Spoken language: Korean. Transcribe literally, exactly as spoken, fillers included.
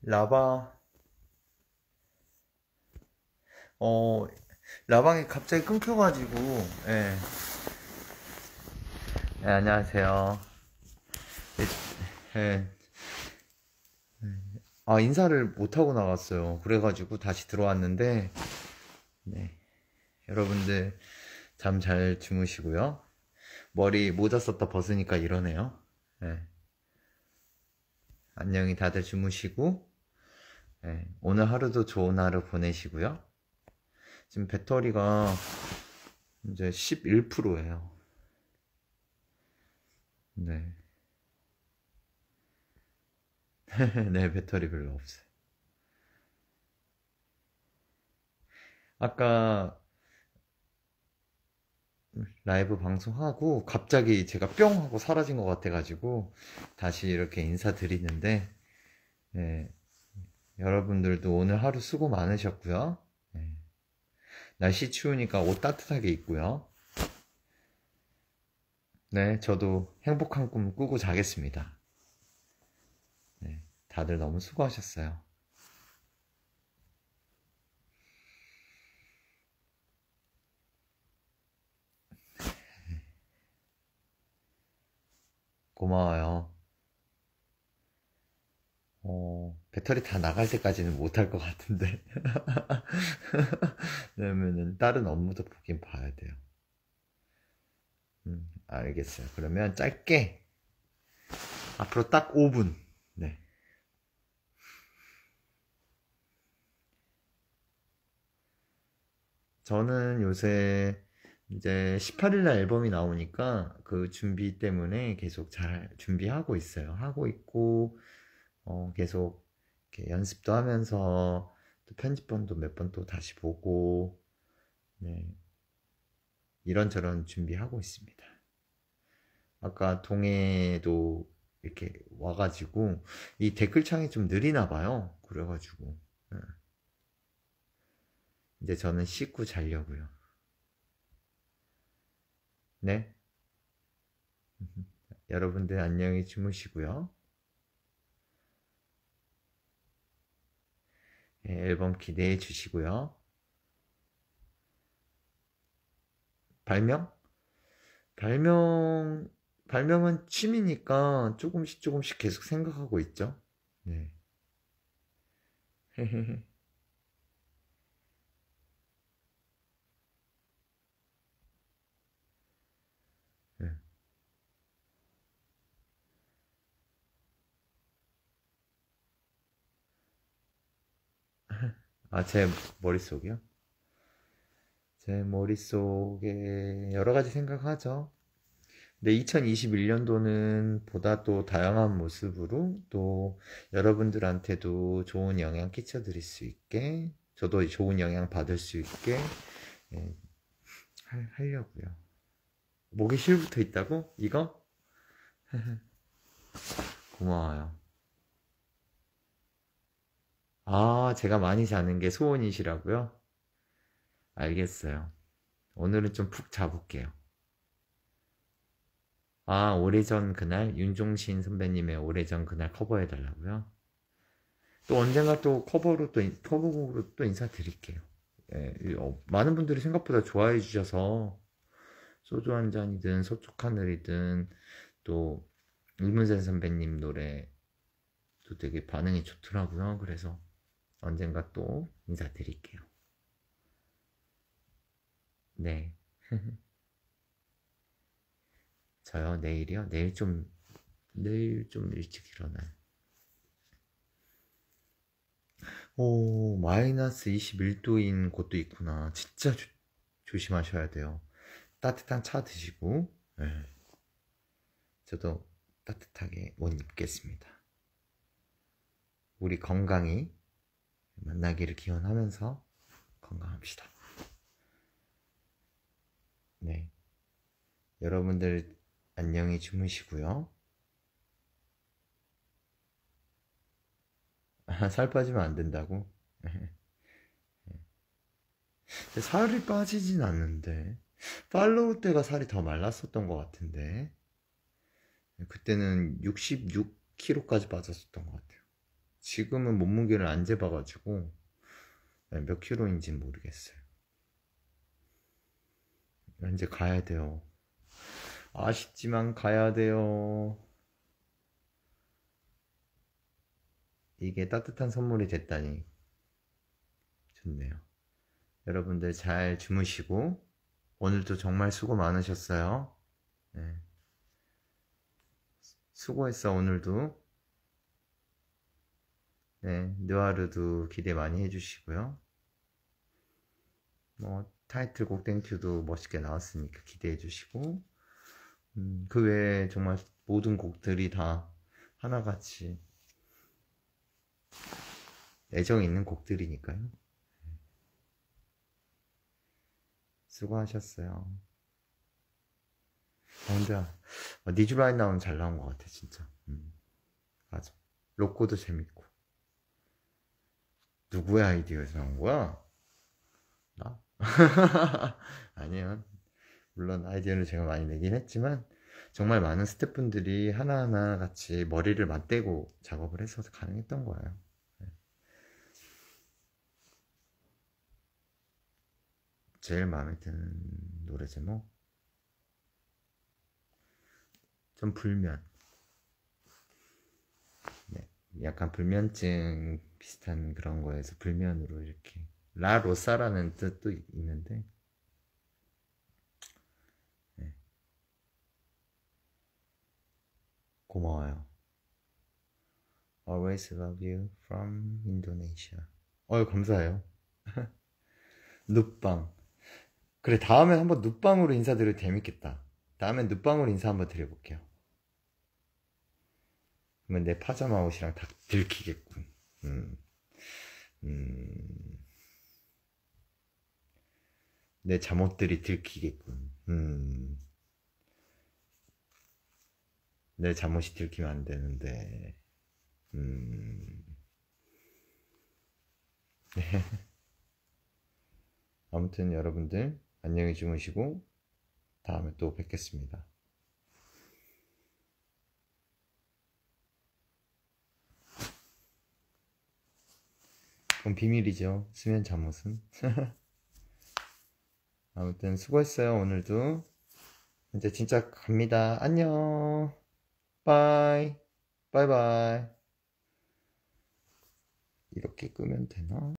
라바, 어, 라방이 갑자기 끊겨가지고, 예. 네, 안녕하세요. 예, 예. 아, 인사를 못하고 나갔어요. 그래가지고 다시 들어왔는데, 네. 여러분들 잠 잘 주무시고요. 머리 모자 썼다 벗으니까 이러네요. 예. 안녕히 다들 주무시고, 예. 오늘 하루도 좋은 하루 보내시고요. 지금 배터리가 이제 십일 퍼센트예요. 네. 네, 배터리 별로 없어요. 아까 라이브 방송하고 갑자기 제가 뿅 하고 사라진 것 같아가지고 다시 이렇게 인사드리는데, 네, 여러분들도 오늘 하루 수고 많으셨고요. 네, 날씨 추우니까 옷 따뜻하게 입고요. 네, 저도 행복한 꿈 꾸고 자겠습니다. 네, 다들 너무 수고하셨어요. 고마워요. 어, 배터리 다 나갈 때까지는 못할 것 같은데. 왜냐면은 다른 업무도 보긴 봐야 돼요. 음, 알겠어요. 그러면 짧게 앞으로 딱 오 분. 네. 저는 요새 이제 십팔 일 날 앨범이 나오니까 그 준비 때문에 계속 잘 준비하고 있어요. 하고 있고, 어, 계속 이렇게 연습도 하면서 또 편집본도 몇 번 또 다시 보고, 네. 이런저런 준비하고 있습니다. 아까 동해도 이렇게 와가지고 이 댓글창이 좀 느리나 봐요. 그래가지고 네. 이제 저는 씻고 자려고요. 네. 여러분들 안녕히 주무시고요. 네, 앨범 기대해 주시고요. 발명? 발명 발명은 취미니까 조금씩 조금씩 계속 생각하고 있죠. 네. 네. 아, 제 머릿속이요? 제 머릿속에 여러 가지 생각하죠. 근데 이천이십일 년도는 보다 또 다양한 모습으로 또 여러분들한테도 좋은 영향 끼쳐드릴 수 있게, 저도 좋은 영향 받을 수 있게, 예, 하, 하려고요. 목에 실 붙어 있다고? 이거? 고마워요. 아, 제가 많이 자는 게 소원이시라고요? 알겠어요. 오늘은 좀 푹 자볼게요. 아, 오래전 그날 윤종신 선배님의 오래전 그날 커버해달라고요? 또 언젠가 또 커버로 또 인- 커버곡으로 또 인사드릴게요. 예, 어, 많은 분들이 생각보다 좋아해 주셔서 소주 한 잔이든 서쪽 하늘이든 또 이문세 선배님 노래도 되게 반응이 좋더라고요. 그래서 언젠가 또 인사드릴게요. 네. 저요, 내일이요? 내일 좀, 내일 좀 일찍 일어나요. 오, 마이너스 이십일 도인 곳도 있구나. 진짜 조, 조심하셔야 돼요. 따뜻한 차 드시고, 네. 저도 따뜻하게 옷 입겠습니다. 우리 건강히 만나기를 기원하면서 건강합시다. 네. 여러분들 안녕히 주무시고요. 살 빠지면 안 된다고? 살이 빠지진 않는데. 팔로우 때가 살이 더 말랐었던 것 같은데. 그때는 육십육 킬로그램까지 빠졌었던 것 같아요. 지금은 몸무게를 안 재봐가지고 몇 킬로인지 모르겠어요. 이제 가야 돼요. 아쉽지만 가야 돼요. 이게 따뜻한 선물이 됐다니 좋네요. 여러분들 잘 주무시고 오늘도 정말 수고 많으셨어요. 네. 수고했어 오늘도. 네, 느와르도 기대 많이 해주시고요. 뭐 타이틀곡 땡큐도 멋있게 나왔으니까 기대해 주시고 음, 그 외에 정말 모든 곡들이 다 하나같이 애정 있는 곡들이니까요. 수고하셨어요. 아, 근데 니즈라인 나오면 잘 나온 것 같아 진짜. 음, 맞아. 로꼬도 재밌고. 누구의 아이디어에서 나온 거야? 나? 아니요. 물론 아이디어를 제가 많이 내긴 했지만 정말 많은 스태프분들이 하나하나 같이 머리를 맞대고 작업을 해서 가능했던 거예요. 네. 제일 마음에 드는 노래 제목? 좀 불면. 네. 약간 불면증 비슷한 그런 거에서 불면으로 이렇게 라 로사라는 뜻도 있는데 네. 고마워요. Always love you from Indonesia. 어유 감사해요. 눕방. 그래 다음에 한번 눕방으로 인사드려도 재밌겠다. 다음엔 눕방으로 인사 한번 드려볼게요. 그러면 내 파자마 옷이랑 다 들키겠군. 음. 음. 내 잠옷들이 들키겠군. 음. 내 잠옷이 들키면 안 되는데. 음. 아무튼 여러분들 안녕히 주무시고 다음에 또 뵙겠습니다. 그건 비밀이죠. 수면 잠옷은. 아무튼 수고했어요. 오늘도. 이제 진짜 갑니다. 안녕. 바이. 바이바이. 이렇게 끄면 되나?